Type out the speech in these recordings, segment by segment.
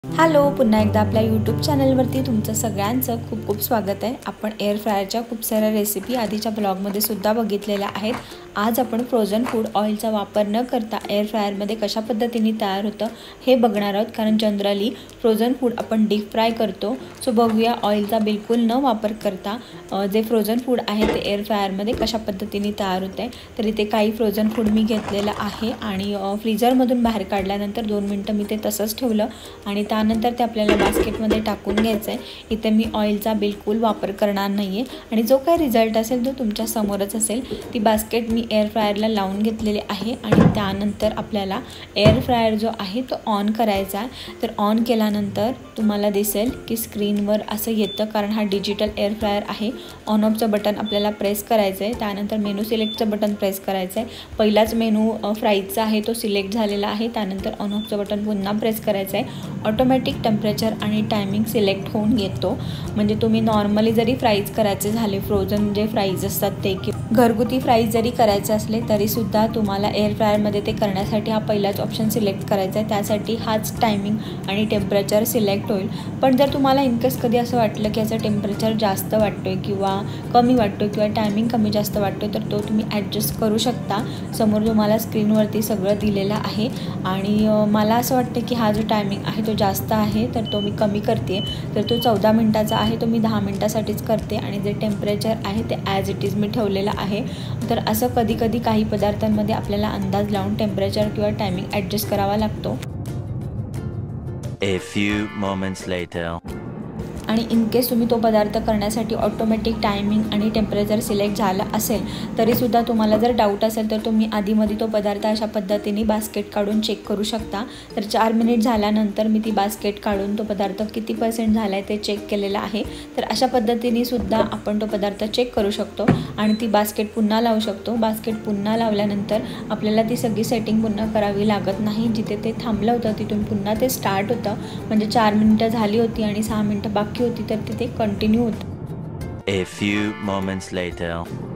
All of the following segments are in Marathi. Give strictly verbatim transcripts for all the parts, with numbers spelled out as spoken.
हॅलो, पुन्हा एकदा आपल्या यूट्यूब चॅनलवरती तुमचं सगळ्यांचं खूप खूप स्वागत आहे। आपण एअर फ्रायरच्या खूप साऱ्या रेसिपी आधीच्या ब्लॉगमध्ये सुद्धा बघितलेल्या आहेत। आज आपण फ्रोझन फूड ऑइलचा वापर न करता एअर फ्रायरमध्ये कशा पद्धतीने तयार होतं हे बघणार आहोत, कारण जनरली फ्रोझन फूड आपण डीप फ्राय करतो। सो बघूया ऑइलचा बिलकुल न वापर करता जे फ्रोझन फूड आहे ते एअर फ्रायरमध्ये कशा पद्धतीने तयार होते। तर इथे काही फ्रोझन फूड मी घेतलेलं आहे आणि फ्रीजरमधून बाहेर काढल्यानंतर दोन मिनिटं मी ते तसंच ठेवलं आणि त्यानंतर ते आपल्याला बास्केटमध्ये टाकून घ्यायचं आहे। इथे मी ऑइलचा बिलकुल वापर करणार नाही आहे आणि जो काही रिझल्ट असेल तो तुमच्या समोरच असेल। ती बास्केट मी एअर फ्रायरला लावून घेतलेली आहे आणि त्यानंतर आपल्याला एअर फ्रायर जो आहे तो ऑन करायचा आहे। तर ऑन केल्यानंतर तुम्हाला दिसेल की स्क्रीनवर असं येतं, कारण हा डिजिटल एअर फ्रायर आहे। ऑन ऑफचं बटन आपल्याला प्रेस करायचं आहे, त्यानंतर मेनू सिलेक्टचं बटन प्रेस करायचं आहे। पहिलाच मेनू फ्राईजचा आहे तो सिलेक्ट झालेला आहे, त्यानंतर ऑन ऑफचं बटन पुन्हा प्रेस करायचं आहे। ऑटोमॅटिक टेम्परेचर आणि टायमिंग सिलेक्ट होऊन येतो। म्हणजे तुम्ही नॉर्मली जरी फ्राईज करायचे झाले, फ्रोझन जे फ्राईज असतात ते, की घरगुती फ्राईज जरी करायचे असले तरीसुद्धा तुम्हाला एअर फ्रायरमध्ये ते करण्यासाठी हा पहिलाच ऑप्शन सिलेक्ट करायचा आहे। त्यासाठी हाच टायमिंग आणि टेम्परेचर सिलेक्ट होईल। पण जर तुम्हाला इनकेस कधी असं वाटलं की याचं टेम्परेचर जास्त वाटतो आहे किंवा कमी वाटतो किंवा टायमिंग कमी जास्त वाटतो तर तो तुम्ही ॲडजस्ट करू शकता। समोर तुम्हाला स्क्रीनवरती सगळं दिलेलं आहे आणि मला असं वाटतं की हा जो टायमिंग आहे तो जास्त आहे तर तो मी कमी करते। तर तो चौदा मिनटाचा आहे तो मी दहा मिनटासाठीच करते आणि जे टेम्परेचर आहे ते ॲज इट इज मी ठेवलेलं आहे। तर असं कधी कधी काही पदार्थांमध्ये आपल्याला अंदाज लावून टेम्परेचर किंवा टायमिंग ॲडजस्ट करावा लागतो। A few moments later. आणि इनकेस तुम्ही तो पदार्थ करण्यासाठी ऑटोमॅटिक टायमिंग आणि टेम्परेचर सिलेक्ट झाला असेल तरीसुद्धा तुम्हाला जर डाऊट असेल तर तुम्ही आधीमध्ये तो पदार्थ अशा पद्धतीने बास्केट काढून चेक करू शकता। तर चार मिनिट झाल्यानंतर मी ती बास्केट काढून तो पदार्थ किती पर्सेंट झाला आहे ते चेक केलेलं आहे। तर अशा पद्धतीने सुद्धा आपण तो पदार्थ चेक करू शकतो आणि ती बास्केट पुन्हा लावू शकतो। बास्केट पुन्हा लावल्यानंतर आपल्याला ती सगळी सेटिंग पुन्हा करावी लागत नाही। जिथे ते थांबलं होतं तिथून पुन्हा ते स्टार्ट होतं। म्हणजे चार मिनिटं झाली होती आणि सहा मिनिटं बाकी होती तर तिथे कंटिन्यू होतं। A few moments later.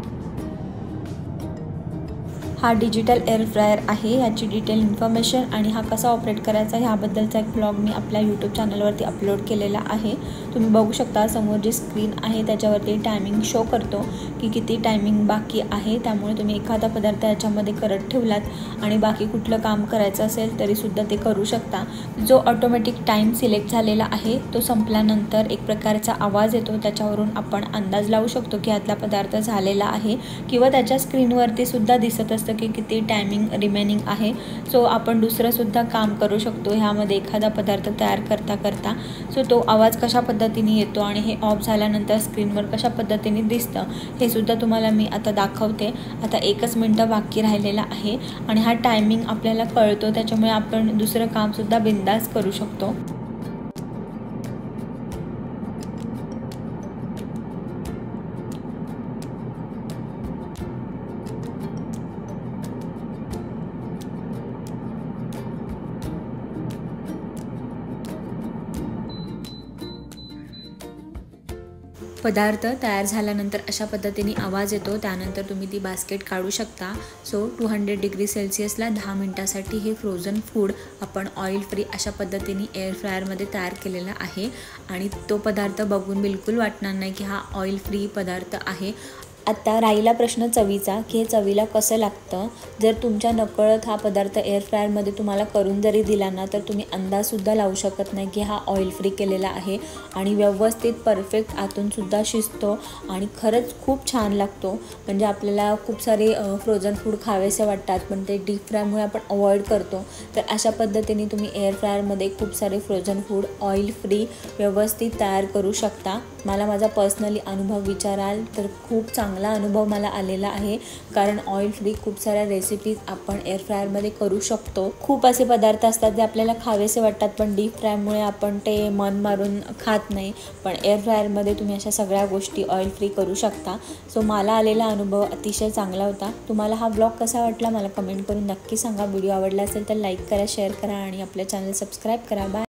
हा डिजिटल एअर फ्रायर आहे, याची डिटेल इन्फॉर्मेशन आणि हा कसा ऑपरेट करायचा ह्याबद्दलचा एक ब्लॉग मी आपल्या यूट्यूब चॅनलवरती अपलोड केलेला आहे। तुम्ही बघू शकता समोर जी स्क्रीन आहे त्याच्यावरती टायमिंग शो करतो की किती टायमिंग बाकी आहे। त्यामुळे तुम्ही एखादा पदार्थ याच्यामध्ये करत ठेवलात आणि बाकी कुठलं काम करायचं असेल तरीसुद्धा ते करू शकता। जो ऑटोमॅटिक टाईम सिलेक्ट झालेला आहे तो संपल्यानंतर एक प्रकारचा आवाज येतो, त्याच्यावरून आपण अंदाज लावू शकतो की यातला पदार्थ झालेला आहे किंवा त्याच्या स्क्रीनवरती सुद्धा दिसत असतं की किती टायमिंग रिमेनिंग आहे। सो आपण दुसरंसुद्धा काम करू शकतो ह्यामध्ये एखादा पदार्थ तयार करता करता। सो तो आवाज कशा पद्धतीने येतो आणि हे ऑफ झाल्यानंतर स्क्रीनवर कशा पद्धतीने दिसतं हे सुद्धा तुम्हाला मी आता दाखवते। आता एकच मिनटं बाकी राहिलेला आहे आणि हा टायमिंग आपल्याला कळतो, त्याच्यामुळे आपण दुसरं कामसुद्धा बिंदास करू शकतो। पदार्थ तयार झाल्यानंतर अशा पद्धतीने आवाज येतो, त्यानंतर तुम्ही ती बास्केट काढू शकता। सो टू हंड्रेड डिग्री सेल्सिअसला दहा मिनटासाठी हे फ्रोझन फूड आपण ऑइल फ्री अशा पद्धतीने एअर फ्रायरमध्ये तयार केलेला आहे आणि तो पदार्थ बघून बिलकुल वाटणार नाही की हा ऑइल फ्री पदार्थ आहे। आता राहिला प्रश्न चवीचा की हे चवीला कसं लागतं। जर तुमच्या नकळत हा पदार्थ एअर फ्रायरमध्ये तुम्हाला करून जरी दिला ना तर तुम्ही अंदाजसुद्धा लावू शकत नाही की हा ऑइल फ्री केलेला आहे आणि व्यवस्थित परफेक्ट आतूनसुद्धा शिजतो आणि खरंच खूप छान लागतो। म्हणजे आपल्याला खूप सारे फ्रोझन फूड खावेसे वाटतात पण ते डीप फ्रायमुळे आपण अवॉइड करतो। तर अशा पद्धतीने तुम्ही एअर फ्रायरमध्ये खूप सारे फ्रोझन फूड ऑइल फ्री व्यवस्थित तयार करू शकता। मला माझा पर्सनली अनुभव विचाराल तर खूप चांगला अनुभव मला आलेला आहे, कारण ऑइल फ्री खूप साऱ्या रेसिपीज आपण एअर फ्रायरमध्ये करू शकतो। खूप असे पदार्थ असतात जे आपल्याला खावेसे वाटतात पण डीप फ्रायमुळे आपण ते मन मारून खात नाही, पण एअर फ्रायरमध्ये तुम्ही अशा सगळ्या गोष्टी ऑइल फ्री करू शकता। सो मला आलेला अनुभव अतिशय चांगला होता। तुम्हाला हा ब्लॉग कसा वाटला मला कमेंट करून नक्की सांगा। व्हिडिओ आवडला असेल तर लाईक करा, शेअर करा आणि आपल्या चॅनल सबस्क्राईब करा। बाय।